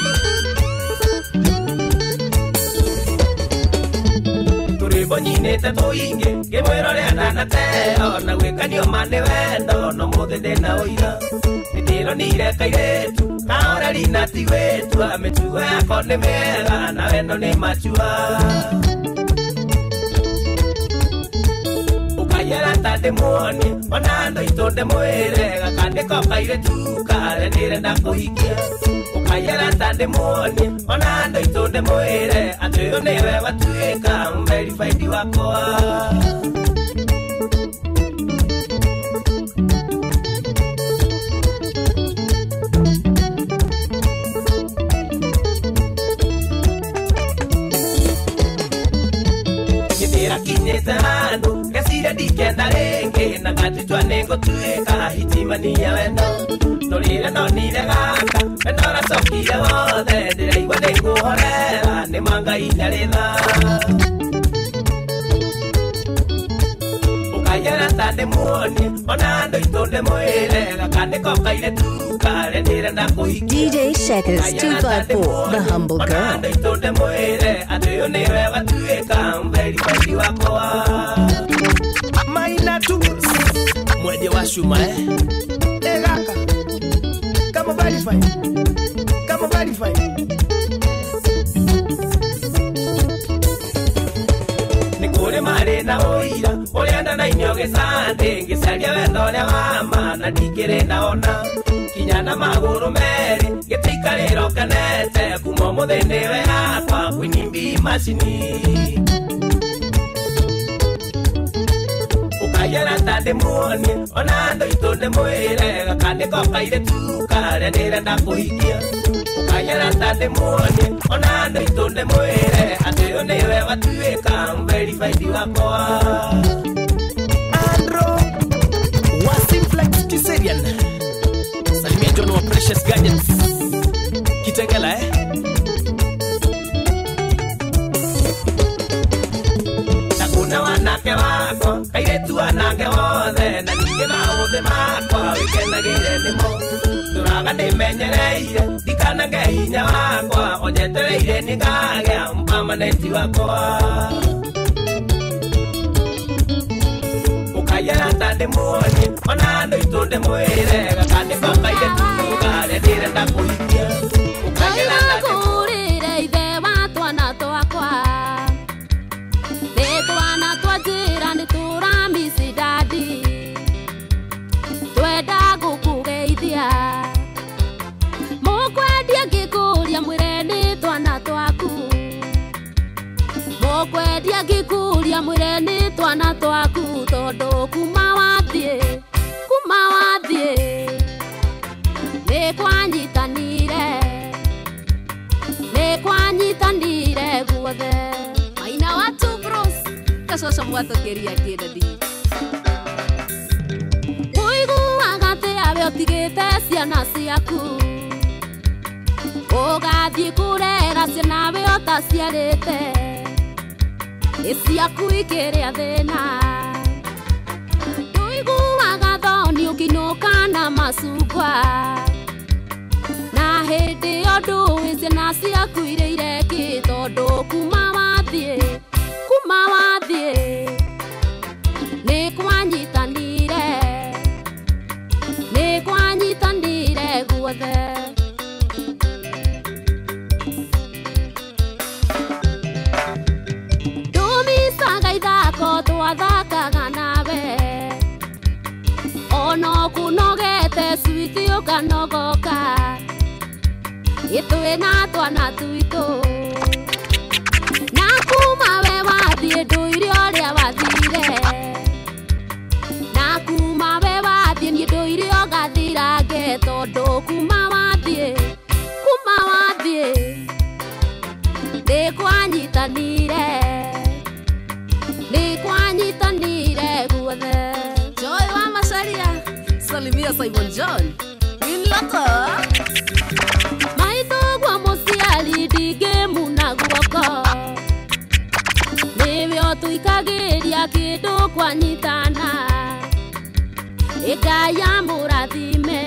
bonyinete toinge gemwero ria nana teo na gwikanio mane wendo no muthende na oira ndiro nire kairetu ahora lina tiwetu ametuwa kone mera na wendo ni machua ukayara tande muoni onando itonde mwere gakande ko kairetu kare nire na kuhikia ukayara tande muoni onando itonde mwere atyo niwe watuika verified wako Kitira kinyete handu kesire dikenda renge na gatitwa nengo tuika hitimani ya wendo Nolire no nire gaka Enora sokire wothe Ndireigua nĩngũhorera Nĩ manga inarĩtha Ũkayera ta ndĩmuonie Ona ndo itonde mwĩre Gakandĩko kairetu Kare ndĩrenda kũhikia
D J Shekers two five four, The Humble Girl.
Ona ndo itonde mwĩre Atĩ ũyũ nĩwe watuĩka Verified wakwa
Maina Tools mwenye wa shuma eh Egaka kama verify kama verify
Nikure mare na oira Orianda na inyo gesande Ngesaria wendo ya mama Na dikere na ona Kinyana maguru meri Getikarero kanete Kumo muthenewe hapa Kwinimbi mashini Ukayara tande muoni Onando itonde mwere Gakandĩko kairetu Kare ndĩrenda kũhikia Ukayara tande muoni Onando itonde mwere Atĩ ũyũ nĩwe watuĩka Verified wakwa
Andro Wasimflex Kiserian Salimia John wa Precious Gadgets Kitengela eh
Nakuna wanake wako Kairetu wanake wothe Na ningĩ maũthĩ makwa Wĩkenagĩre nĩmo Tũraga nĩmenyereire Ndikanage hinya wakwa Onyetereire nĩngagĩa Mpamanenti wakwa Ukayara ta ndĩmuonie Ona ndo itonde mwĩre Gakandĩko kairetu Kare ndĩrenda kũhikia Ukayara ta
Ndĩrakũrĩre ithe wa twana twakwa Nĩ twana twa njĩra nĩ tũramisi dadi Twenda gũkũgeithia Mũkwendia ngĩkũria mwĩre nĩ twana twaku Mũkwendia ngĩkũria mwĩre nĩ twana twaku Tondũ kuma wathiĩ kuma wathiĩ Nĩ kwanyitanire Nĩ kwanyitanire guothe Maina watu bros Kacoca mwatũkĩria kĩndadi Ũiguaga atĩa we ũtigĩte ciana ciaku Ũgathiĩ kũrera ciana we ũtaciarĩte Nĩ ciaku ikĩrĩa thĩna na macungwa na hĩndĩ ĩyo ndũĩ ciana ciaku iria ireki tondũ kuma wathiĩ kuma wathiĩ nĩ kwanyitanire nĩ kwanyitanire guothe ndũmicaga ithako twathakaga nawe ono kũnogete switi ũkanogoka itwe na twana tuitũ na kuma we wathiĩ ndũire ũrĩa wathire na kuma we wathiĩ niĩ ndũire ũgathirange tondũ kuma wathiĩ kuma wathiĩ nĩ kwanyitanire nĩ kwanyitanire guothe Joy wa Macharia salimia Simon John Winlota maitũgwo mũciari ndingĩmuna guoko nĩwe ũtũikagĩria kĩndũ kwanyitana Ngai amũrathime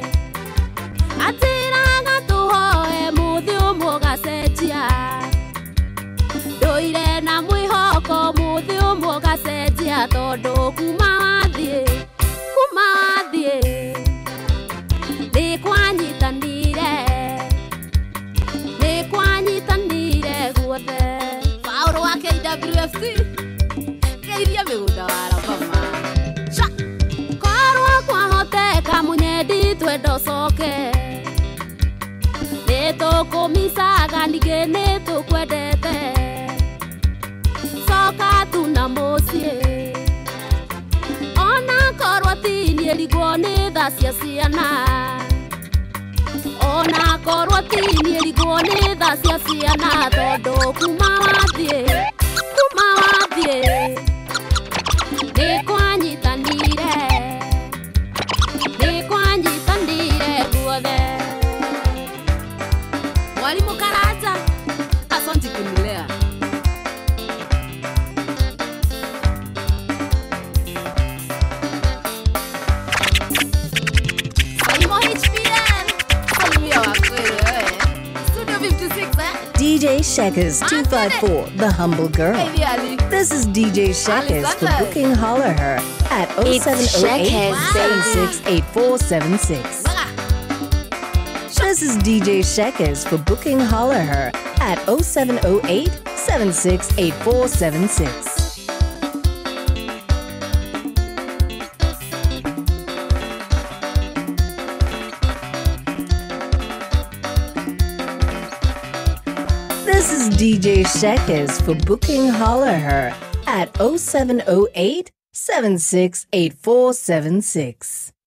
atĩraga tũhoe mũthĩ ũmwe ũgacenjia ndũire na mwĩhoko mũthĩ ũmwe ũgacenjia tondũ kuma wathiĩ kuma wathiĩ nĩ kwanyitanire nĩ kwanyitanire guothe Paulo wa K W F C geithia mĩgũnda wa Alabama korwo kwahoteka mũnyendi twende ũcoke nĩ tũkũmicaga ningĩ nĩ tũkwendete coka tu na mũciĩ ona korwo tinie rigwo nĩ tha cia ciana ona korwo tinie rigwo nĩ tha cia ciana tondũ kuma wathiĩ kuma wathiĩ nĩ kwanyitanire nĩ kwanyitanire guothe Mwalimu Karanja asante kunilea
D J Shekers two five four, The Humble Girl. This is D J Shekers. For booking, holler her at oh seven oh eight, seven six eight four seven six. This is D J Shekers. For booking, holler her at oh seven oh eight, seven six eight four seven six. This is D J Shekers. For booking, holler her at oh seven oh eight, seven six eight four seven six.